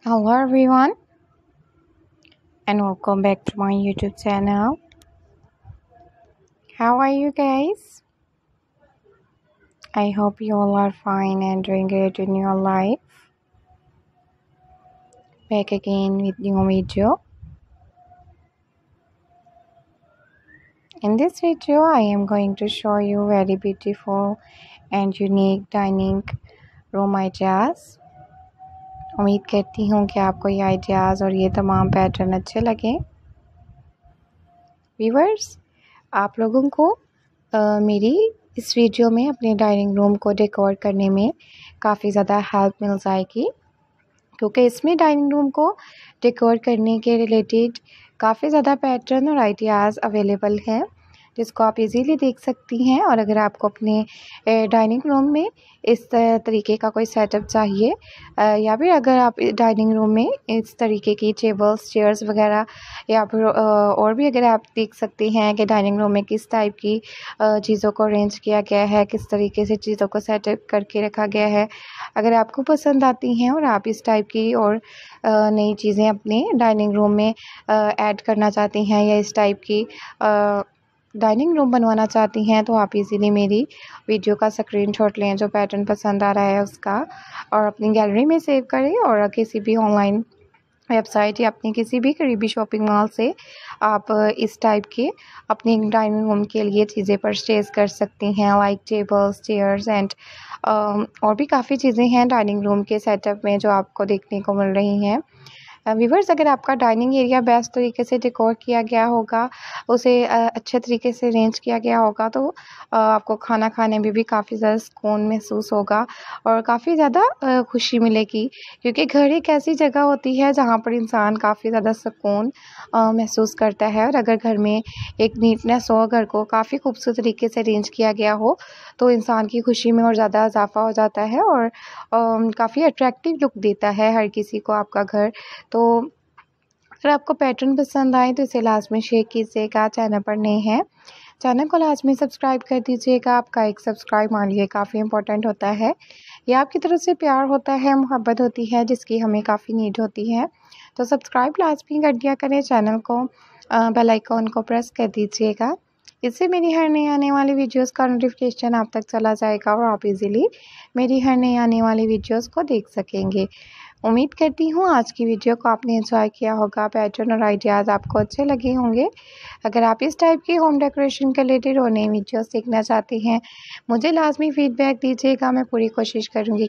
Hello everyone and welcome back to my YouTube channel. How are you guys? I hope you all are fine and doing great in your life. Back again with new video. In this video I am going to show you very beautiful and unique dining room ideas. उम्मीद करती हूँ कि आपको ये ideas और ये तमाम pattern अच्छे लगे। व्यूअर्स, आप लोगों को मेरी इस वीडियो में अपने डाइनिंग रूम को डेकोर करने में काफ़ी ज़्यादा हेल्प मिल जाएगी, क्योंकि इसमें डाइनिंग रूम को डेकोर करने के रिलेटेड काफ़ी ज़्यादा पैटर्न और आइडियाज़ अवेलेबल हैं, जिसको आप इजीली देख सकती हैं। और अगर आपको अपने डाइनिंग रूम में इस तरीके का कोई सेटअप चाहिए या फिर अगर आप डाइनिंग रूम में इस तरीके की टेबल्स, चेयर्स वगैरह या फिर और भी अगर आप देख सकते हैं कि डाइनिंग रूम में किस टाइप की चीज़ों को अरेंज किया गया है, किस तरीके से चीज़ों को सेटअप करके रखा गया है, अगर आपको पसंद आती हैं और आप इस टाइप की और नई चीज़ें अपने डाइनिंग रूम में ऐड करना चाहती हैं या इस टाइप की डाइनिंग रूम बनवाना चाहती हैं, तो आप इजीली मेरी वीडियो का स्क्रीनशॉट लें जो पैटर्न पसंद आ रहा है उसका, और अपनी गैलरी में सेव करें और किसी भी ऑनलाइन वेबसाइट या अपनी किसी भी करीबी शॉपिंग मॉल से आप इस टाइप के अपने डाइनिंग रूम के लिए चीज़ें परचेज़ कर सकती हैं, लाइक टेबल्स, चेयर्स एंड और भी काफ़ी चीज़ें हैं डाइनिंग रूम के सेटअप में जो आपको देखने को मिल रही हैं। व्यूअर्स, अगर आपका डाइनिंग एरिया बेस्ट तरीके से डेकोर किया गया होगा, उसे अच्छे तरीके से अरेंज किया गया होगा, तो आपको खाना खाने में भी काफ़ी ज़्यादा सुकून महसूस होगा और काफ़ी ज़्यादा खुशी मिलेगी, क्योंकि घर एक ऐसी जगह होती है जहाँ पर इंसान काफ़ी ज़्यादा सुकून महसूस करता है। और अगर घर में एक नीटनेस हो, घर को काफ़ी खूबसूरत तरीके से अरेंज किया गया हो, तो इंसान की खुशी में और ज़्यादा इजाफा हो जाता है और काफ़ी अट्रैक्टिव लुक देता है हर किसी को आपका घर। तो अगर आपको पैटर्न पसंद आए तो इसे लाजमी शेयर कीजिएगा। चैनल पर नए हैं, चैनल को लाजमी सब्सक्राइब कर दीजिएगा। आपका एक सब्सक्राइब मान लिए काफ़ी इंपॉर्टेंट होता है। ये आपकी तरफ से प्यार होता है, मोहब्बत होती है, जिसकी हमें काफ़ी नीड होती है। तो सब्सक्राइब लाजमी कर दिया करें, चैनल को बेल आइकॉन को प्रेस कर दीजिएगा। इससे मेरी हर नई आने वाली वीडियोस का नोटिफिकेशन आप तक चला जाएगा और आप इजीली मेरी हर नई आने वाली वीडियोस को देख सकेंगे। उम्मीद करती हूँ आज की वीडियो को आपने एंजॉय किया होगा, पैटर्न और आइडियाज़ आपको अच्छे लगे होंगे। अगर आप इस टाइप की होम डेकोरेशन के रिलेटेड और नई वीडियोस देखना चाहते हैं, मुझे लाजमी फीडबैक दीजिएगा। मैं पूरी कोशिश करूँगी